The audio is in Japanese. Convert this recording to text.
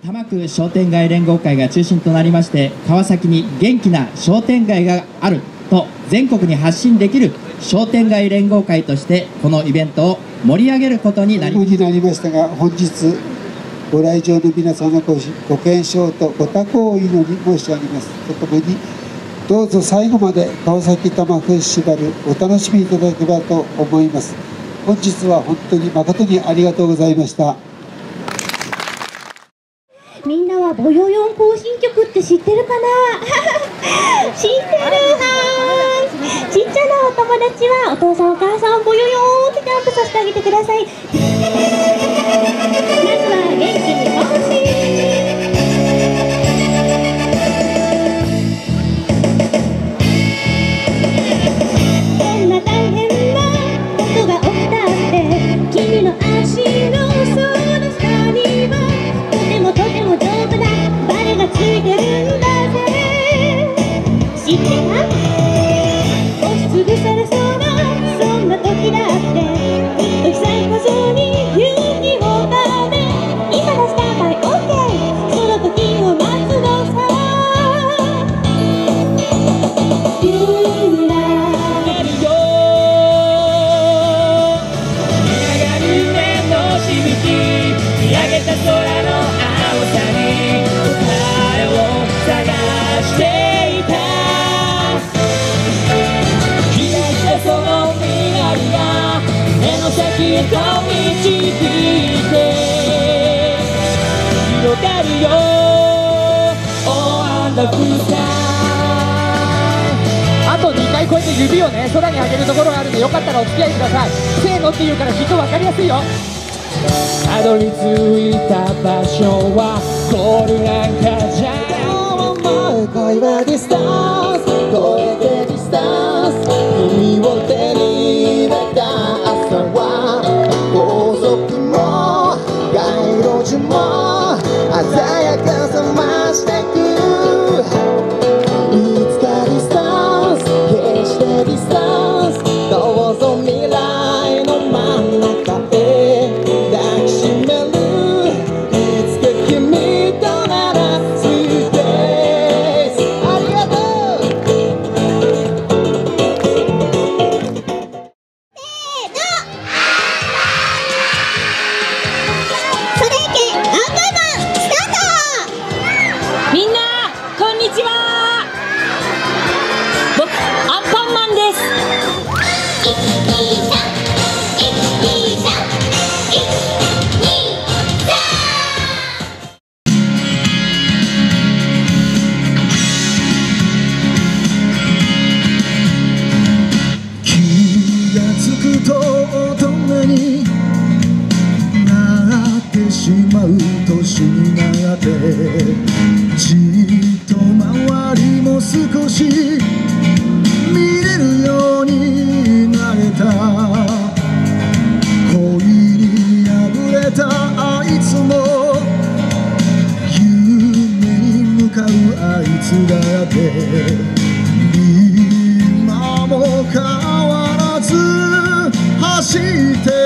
多摩区商店街連合会が中心となりまして、川崎に元気な商店街があると全国に発信できる商店街連合会として、このイベントを盛り上げることになりましたが、本日ご来場の皆様ご健勝とご多幸をお祈り申し上げますとともに、どうぞ最後まで川崎多摩フェスティバルお楽しみいただければと思います。本日は本当に誠にありがとうございました。 みんなはボヨヨン行進曲って知ってるかな知ってる。ちっちゃなお友達はお父さんお母さんボヨヨンってジャンプさせてあげてください。まずは元気に行進。どんな大変なことが起きたって君の足のその下にはとても丈夫なバネがついてるんだぜ。知ってた？押しつぶされそうなそんな時だってうっときさえこそに勇気をため、今のスタンバイ OK、 その時を待つのさ。ゆらがるよ見上がる目のしぶき、見上げた空の青さに答えを探していた。開いたその未来が目の先へと導いて広がるよ Oh wonderful sky。 あと2回こうやって指をね空に上げるところがあるんで、よかったらお付き合いください。せーのって言うからきっと分かりやすいよ。たどり着いた場所はゴールなんかじゃない。恋はディスタンス超えてディスタンス、君を手に入れた朝は高速も街路樹も鮮やかさ増してく。いつかディスタンス決してディスタンス、どうぞ未来の真ん中へ抱きしめる。いつか君となら Sweet days。 ありがとう。 それいけアンパンマンスタート。 みんなこんにちは。僕アンパンマンです。 気がつくと乙女になってしまう年になって、じっと周りも少し見れるようになれた。恋に破れたあいつも夢に向かうあいつだって今も変わらず走って